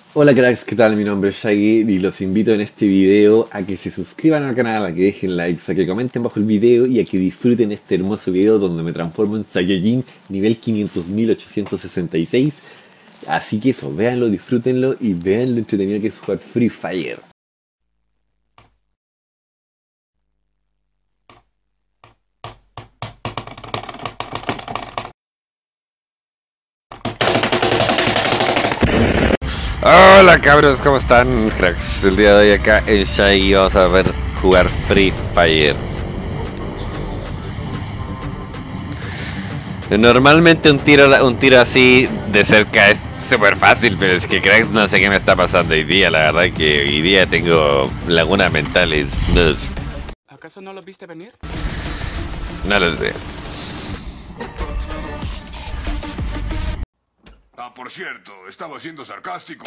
Hola cracks, ¿qué tal? Mi nombre es Shaggy y los invito en este video a que se suscriban al canal, a que dejen likes, a que comenten bajo el video y a que disfruten este hermoso video donde me transformo en Saiyajin nivel 500.866. Así que eso, véanlo, disfrútenlo y vean lo entretenido que es jugar Free Fire. Hola cabros, ¿cómo están, cracks? El día de hoy acá en Shaggy vamos a ver jugar Free Fire. Normalmente un tiro así de cerca es súper fácil, pero es que cracks no sé qué me está pasando hoy día. La verdad que hoy día tengo lagunas mentales. ¿Acaso no lo viste venir? No lo sé. Ah, por cierto, estaba siendo sarcástico.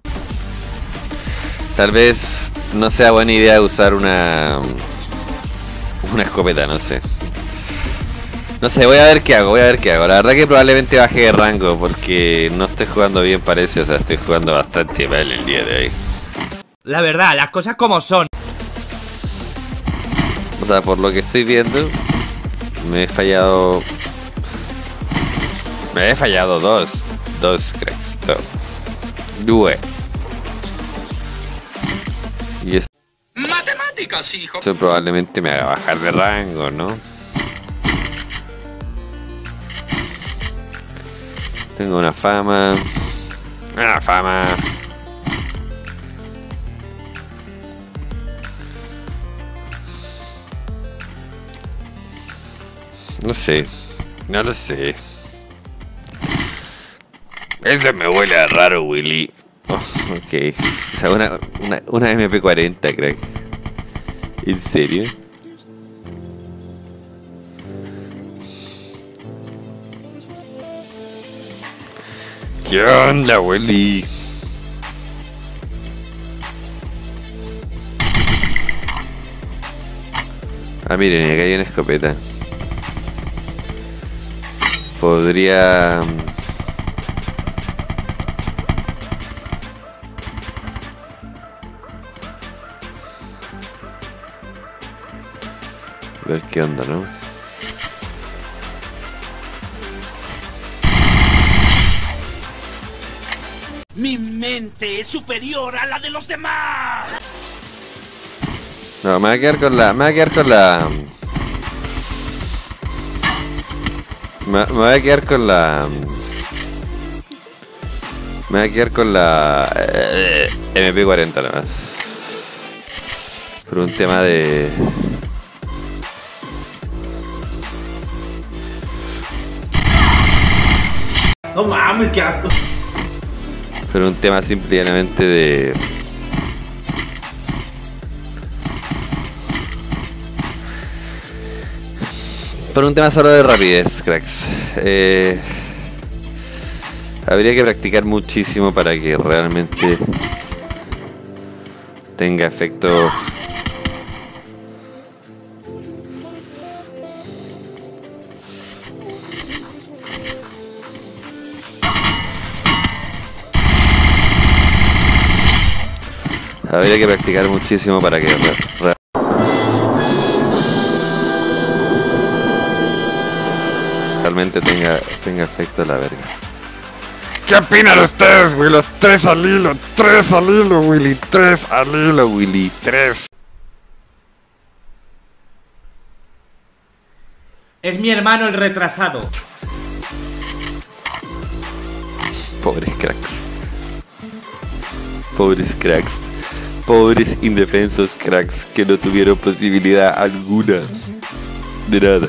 Tal vez no sea buena idea usar una escopeta, no sé. No sé, voy a ver qué hago. La verdad que probablemente baje de rango porque no estoy jugando bien, parece. O sea, estoy jugando bastante mal el día de hoy. La verdad, las cosas como son. O sea, por lo que estoy viendo, me he fallado dos cracks. Due. Y Matemáticas, hijo. eso probablemente me haga bajar de rango, ¿no? Tengo una fama. No sé. No lo sé. Eso me huele a raro, Willy. Oh, ok. O sea, una MP40, crack. ¿En serio? ¿Qué onda, Willy? Ah, miren, acá hay una escopeta. Podría... ver qué onda, ¿no? Mi mente es superior a la de los demás. No, me voy a quedar con la... Me voy a quedar con la... Me voy a quedar con la... Me voy a quedar con la... MP40 nomás. Por un tema de... No mames, qué asco. Por un tema simplemente de... Por un tema solo de rapidez, cracks. Habría que practicar muchísimo para que realmente tenga efecto. Habría que practicar muchísimo para que realmente tenga efecto la verga. ¿Qué opinan ustedes, Willy? Los tres al hilo, Willy, tres al hilo, Willy, tres. Es mi hermano el retrasado. Pobres cracks. Pobres cracks. Pobres indefensos cracks que no tuvieron posibilidad alguna de nada.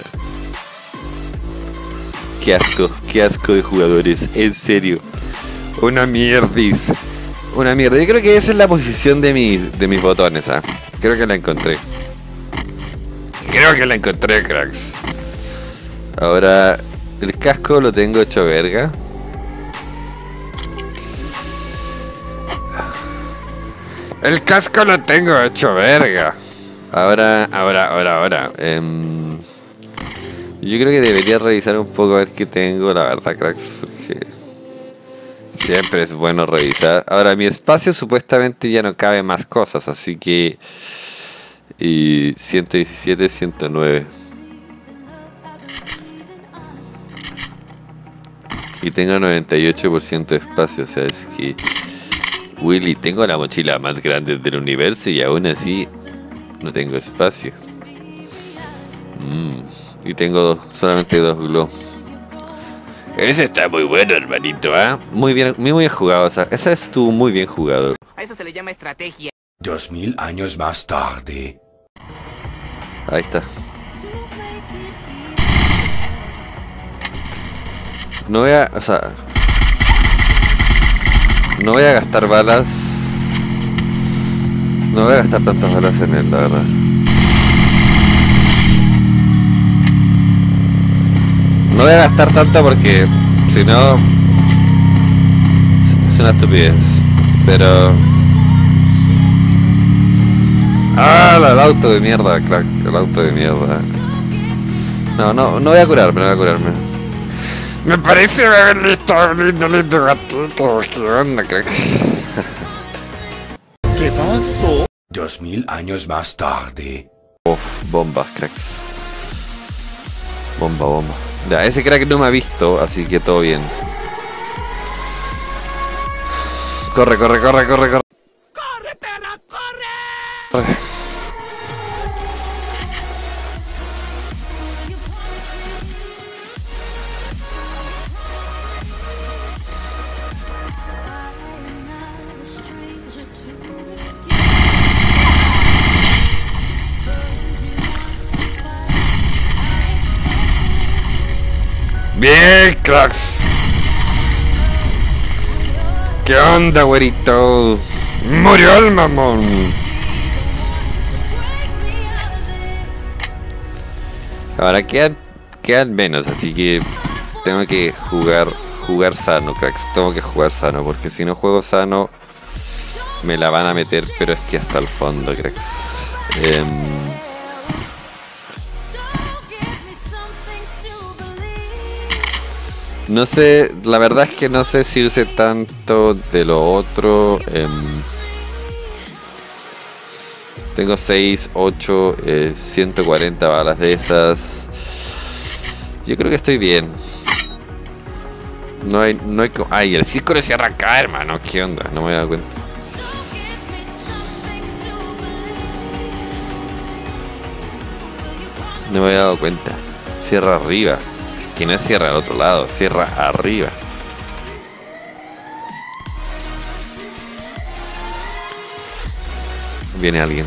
Qué asco de jugadores, en serio. Una mierdis. Una mierda. Yo creo que esa es la posición de mis botones, ¿ah? Creo que la encontré. Cracks. Ahora, el casco lo tengo hecho verga. El casco lo tengo hecho verga. Ahora. Yo creo que debería revisar un poco a ver qué tengo, la verdad, cracks. Porque Siempre es bueno revisar. Ahora, mi espacio supuestamente ya no cabe más cosas, así que... Y 117, 109. Y tengo 98% de espacio, o sea, es que... Willy, tengo la mochila más grande del universo y aún así no tengo espacio. Y tengo solamente 2 glow. Ese está muy bueno, hermanito, ¿ah? Muy bien jugado, o sea, ese estuvo muy bien jugado. A eso se le llama estrategia. 2000 años más tarde. Ahí está. No voy a, o sea... No voy a gastar balas. No voy a gastar tantas balas en él, la verdad. No voy a gastar tanto porque si no es una estupidez. Pero... ¡Ah! El auto de mierda, crack. El auto de mierda. No voy a curarme, no voy a curarme. Me parece lindo gatito. ¿Qué onda, crack? ¿Qué pasó? 2000 años más tarde. Uf, bombas, cracks. Bomba. Ya, ese crack no me ha visto, así que todo bien. Corre. ¡Corre, perra, corre! Bien, cracks. ¿Qué onda, güerito? Murió el mamón. Ahora quedan menos, así que tengo que jugar sano, cracks. Tengo que jugar sano, porque si no juego sano me la van a meter, pero es que hasta el fondo, cracks. No sé, la verdad es que no sé si use tanto de lo otro. Tengo 6, 8, 140 balas de esas. Yo creo que estoy bien. No hay ay, el círculo se cierra acá, hermano. ¿Qué onda? No me he dado cuenta. No me he dado cuenta. Cierra arriba. Que no cierra al otro lado, cierra arriba. Viene alguien.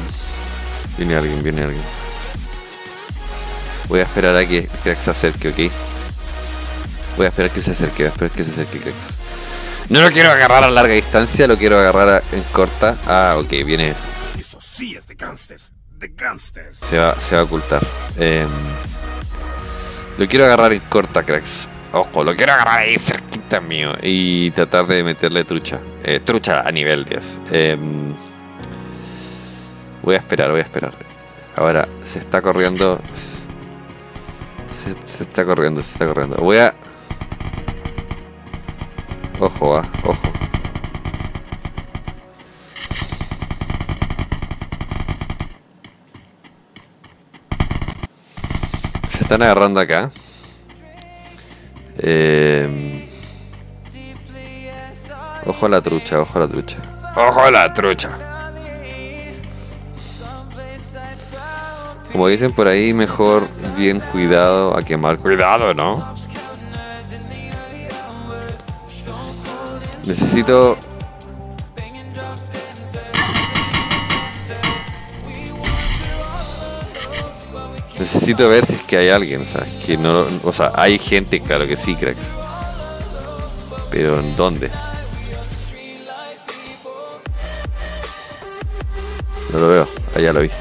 Voy a esperar a que Crack se acerque, ¿ok? Voy a esperar que se acerque, Crack. No lo quiero agarrar a larga distancia, lo quiero agarrar en corta. Ah, ok, viene. Eso sí es de gangsters. De gangsters. Se va a ocultar. Lo quiero agarrar en corta, cracks. Ojo, lo quiero agarrar ahí cerquita mío. Y tratar de meterle trucha. Trucha a nivel 10. Voy a esperar. Ahora, se está corriendo. Se está corriendo. Voy a... Ojo. Se están agarrando acá. Ojo a la trucha. Como dicen por ahí, mejor bien cuidado a que mal cuidado, ¿no? Necesito ver si es que hay alguien, o sea, es que no, o sea, hay gente, claro que sí, cracks. Pero ¿en dónde? No lo veo, allá lo vi.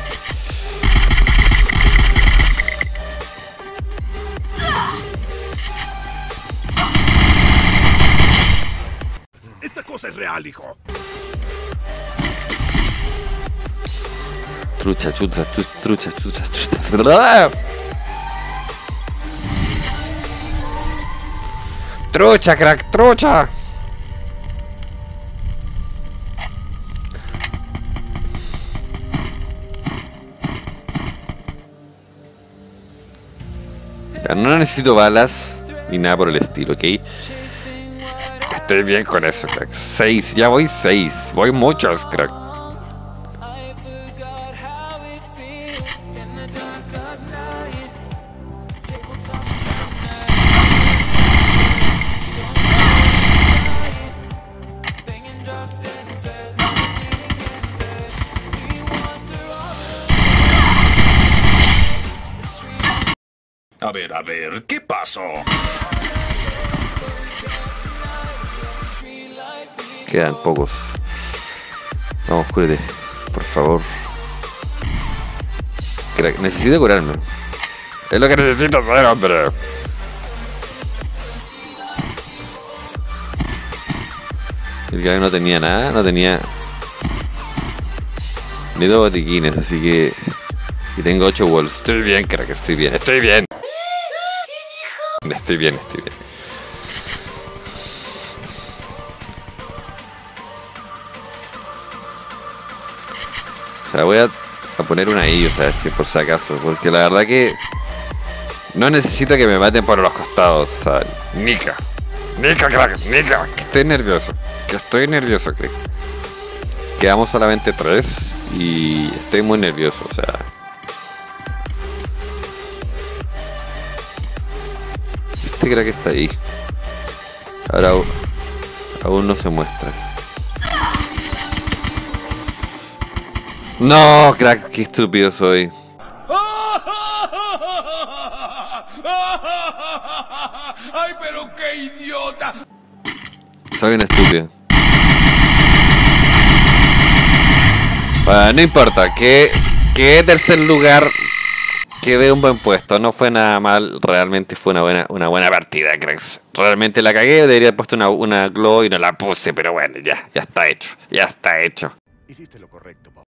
Esta cosa es real, hijo. Trucha. Trucha, crack, trucha. Ya, no necesito balas ni nada por el estilo, ¿ok? Estoy bien con eso, crack. 6, ya voy 6. Voy muchos, crack. A ver, ¿qué pasó? Quedan pocos. Vamos, cúrate, por favor. Crack, necesito curarme. Es lo que necesito hacer, hombre. El crack no tenía nada, no tenía ni 2 botiquines, así que... Y tengo 8 walls. Estoy bien, crack, estoy bien, estoy bien. Estoy bien, estoy bien. O sea, voy a poner una ahí, o sea, que por si acaso. Porque la verdad que no necesito que me maten por los costados. O sea, Nika, crack, Nika. Que estoy nervioso, crack. Quedamos solamente 3 y estoy muy nervioso, o sea. Este crack está ahí. Ahora aún no se muestra. No, crack, qué estúpido soy. ¡Ay, pero qué idiota! Soy un estúpido. Bueno, no importa, que tercer lugar, quedé un buen puesto, no fue nada mal, realmente fue una buena partida, cracks. Realmente la cagué, debería haber puesto una glow y no la puse, pero bueno, ya está hecho, ya está hecho. Hiciste lo correcto, papá.